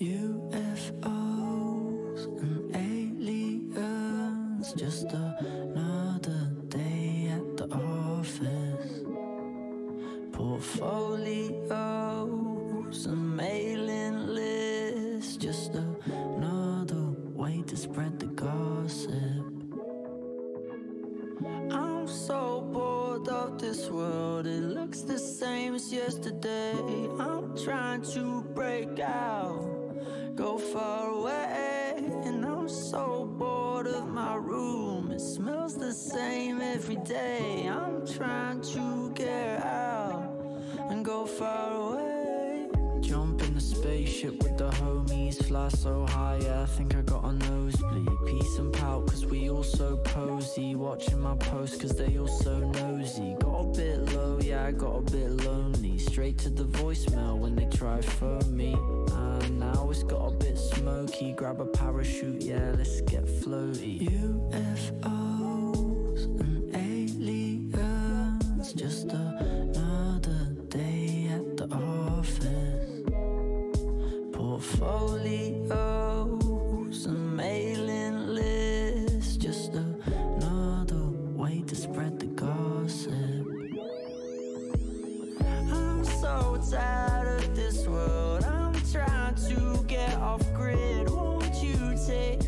UFOs and aliens, just another day at the office. Portfolios and mailing lists, just another way to spread the gossip. I'm so bored of this world, it looks the same as yesterday. I'm trying to break out, go far away, and I'm so bored of my room, it smells the same every day. I'm trying to get out and go far away. Jump in the spaceship with the homies, fly so high, yeah, I think I got a nosebleed. Peace and pout, cause we all so cozy, watching my posts cause they all so nosy. Got a bit low, yeah, I got a bit lonely, straight to the voicemail when they try phone me. And now it's got a bit smoky, grab a parachute, yeah, let's get floaty. UFOs and aliens, just another day at the office. Portfolios and mailing lists, just another way to spread the gossip. I'm so tired of this world, I'm trying to get off grid. Won't you take